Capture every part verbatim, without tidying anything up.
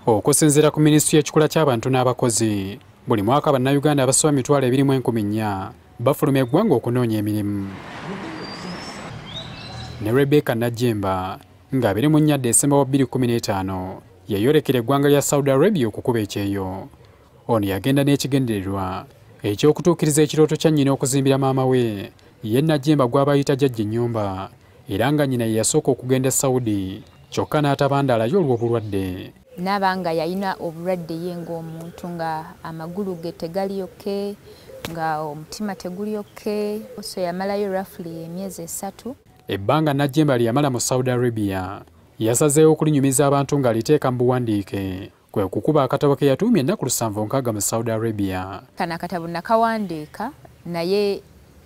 Okusinziira ku minisitule y'ekikula ky'abantu n'abakozi, buli mwaka bannayuganda abasoba emitwalo ebiri mu enkumi nnya bafuluma eggwanga okunoonya emirimu. Ne Rebecca Najjemba ng'abiri mu nnya Desemba wa bbiri kkumi n'etaano yayolekera eggwanga lya Saudi Arabia okukuba ekyeyo. Ono yagenda n'ekigendererwa eky'okutuukiriza ekirooto kya nnyina okuzimbira maama we ye Najjemba gw'abayita jjajja ennyumba, era nga nnyina ye yasooka okugenda Saudi kyokka n'atabandaalayo olw'obulwadde. Nabanga yalina obulwadde ye ng'omuntu nga amagulu ge tegali yoke, nga omutima teguli yoke, so yamalayo roughly emyezi esatu. Ebbanga Najjemba lyamala mu Saudi Arabia yasazeewo okulinyumiza abantu ng'aliteeka mu buwandiike, kwe kukuba akatabo keyatuumye ennaku lusanvu nkaaga mu Saudi Arabia. Kano akatabo nakawandiika naye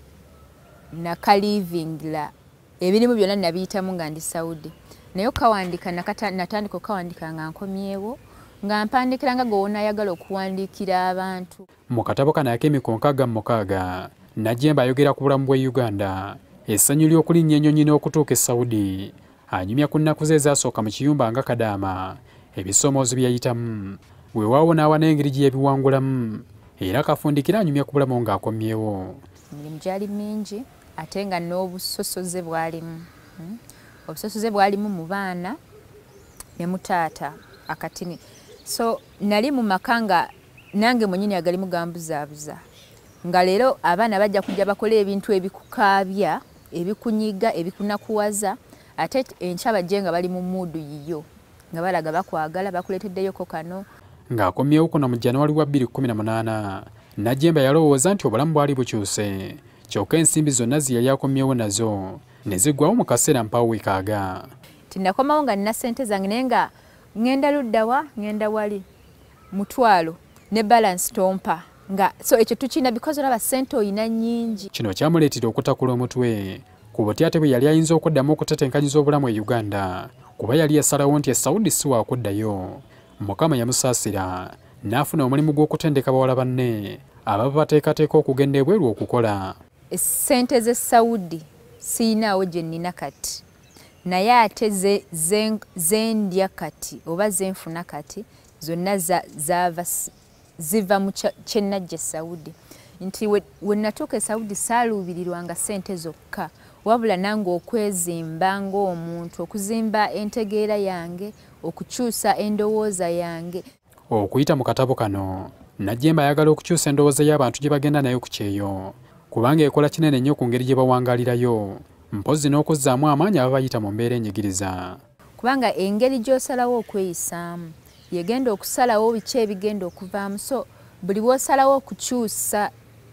nakalivingira ebirimu byonna nabiyitamu nga ndi Saudi. Naye okawandiika natandika okawandiika nga nkomyewo nga mpandikira nga gwe ayagala okuwandiikira abantu. Mu katabo kano ak'emiko nkaaga mu mukaaga, Najjemba ayogera ku bulamu bw'e Uganda, essanyu ly'okulinnya ennyonyi n'okutuuka e Saudi, anyumya ku nnaku ze ezaasooka mu kiyumba nga kadaama, ebisoomoozo bye yayitamu, weewaawo n'awa n'engeri gye yabiwangulamu, era kafundikira anyumya ku bulamu ng'akomyewo. Emirimu gyali mingi ate nga n'obusosoze bwalimu. Hmm? Obusosoze bwalimu mu baana ne mu taata akatini. So nali mu maka nga nange mwennyini agalimu gambuzaabuza. Nga leero abaana bajja kujja bakola ebintu ebikukaabya, ebikunyiga, ebikunakuwaza, ate enkya bajje nga bali mu muudu yiyo. Nga balaga bakwagala bakuleeteddeyoko kano. Ng'akomyewo kuno mu Januwali wa bbiri kkumi na munaana, Najjemba yalowooza nti obulamu bwali bukyuse, kyokka ensimbi zonna ze yali akomyewo nazo ne ziggwawo mu kaseera mpaawo wekaaga. Tinnakomawo nga nina ssente zange naye nga ngenda luddawa ngenda wali mutwalo ne balance tompa nga so ekyo tukina because olaba ssente oyina nnyingi. Kino kyamuleetera okutakula omutwe ku butya ate bwe yali ayinza okuddamu okutetenkanyiza obulamu e Uganda, kuba yali yasalawo nti e Saudi si waakuddayo. Mukama yamusaasira n'afuna omulimu gw'okutendeka bawala banne ababa bateekateeka okugenda ebweru okukola. Essente z'e Saudi siinaawo gye nnina kati, naye ate zendya kati oba zenfuna kati zonna zaava ziva mu kyennajja e Saudi. Nti we natuuka e Saudi saaluubirirwanga ssente zokka, wabula nange okwezimba ng'omuntu, okuzimba entegeera yange, okukyuusa endowooza yange. Okuyita mu katabo kano, Najjemba ayagala okukyusa endowooza y'abantu gye bagenda nayo ku kyeyo, kubanga ekola kinene nnyo ku ngeri gye bawangaalirayo, mpozi n'okuzzaamu amaanyi ababayita mu mbeera enyigiriza. Kubanga engeri gy'osalawo okweyisaamu yegenda okusalawo biki ebigenda okuvaamu, so buli w'osalawo okukyusa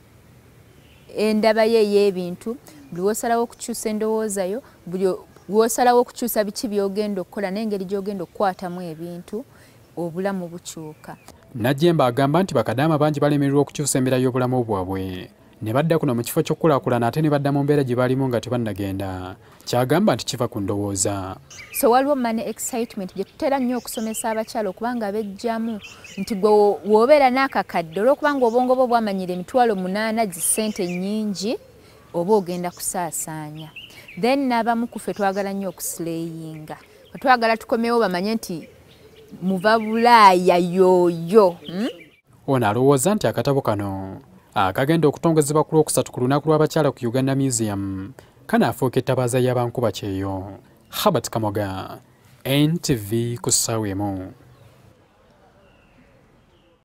endaba ye ey'ebintu, buli w'osalawo okukyusa endowooza yo, buli w'osalawo okukyusa biki by'ogenda okukola n'engeri gy'ogenda okukwatamu ebintu, obulamu bukyuka. Najjemba agamba nti bakadaama bangi balemererwa okukyusa embeera y'obulamu bwabwe, ne badda kuno mu kifo ky'okulaakulana ate ne badda mu mbeera gye baalimu nga tebannagenda. Kyagamba nti kiva ku ndowooza. So waliwo money excitement gye tutera nnyo okusomesa abakyala okubanga bejjamu nti gwe w'obeera n'akakadde olw'okubanga obwongo bwo bwamanyira emitwalo munaana zi ssente nnyingi oba ogenda kusaasaanya. Then n'abamu ku ffe twagala nnyo okusileyinga. Twagala tukomewo bamanye nti muva Bulaaya yooyo. Hmm? Ono alowooza nti akatabo kano akagenda okutongozebwa ku lwokusatu ku lunaku lw'abakyala ku Uganda Museum kanaafuuka ettabaaza y'abankubakyeeyo. Herbert Kamoga, N T V ku ssaawa emu.